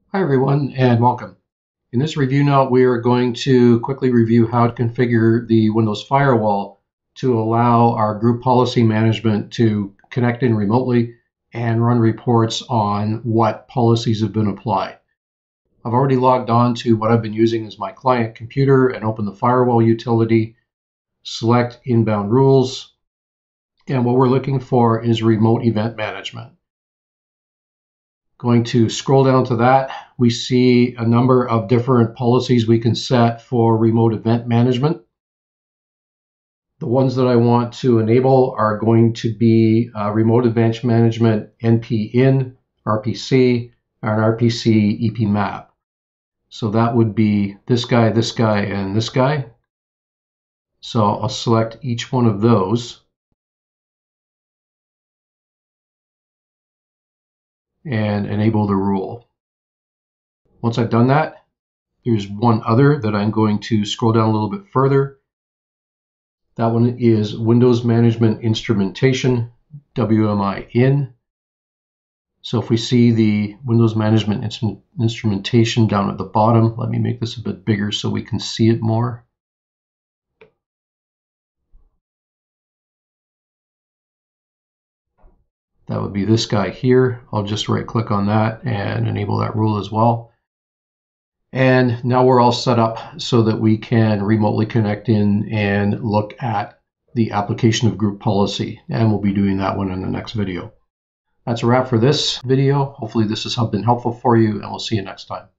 Hi everyone and welcome. In this review note, we are going to quickly review how to configure the Windows Firewall to allow our group policy management to connect in remotely and run reports on what policies have been applied. I've already logged on to what I've been using as my client computer and open the Firewall utility, select inbound rules, and what we're looking for is remote event management. Going to scroll down to that, we see a number of different policies we can set for remote event management. The ones that I want to enable are going to be remote event management NP-in, RPC, and RPC EP-map. So that would be this guy, and this guy. So I'll select each one of those and enable the rule. Once I've done that, there's one other that I'm going to scroll down a little bit further. That one is Windows Management Instrumentation, WMI-in. So if we see the Windows Management Instrumentation down at the bottom, let me make this a bit bigger so we can see it more. That would be this guy here. I'll just right click on that and enable that rule as well. And now we're all set up so that we can remotely connect in and look at the application of group policy. And we'll be doing that one in the next video. That's a wrap for this video. Hopefully this has been helpful for you, and we'll see you next time.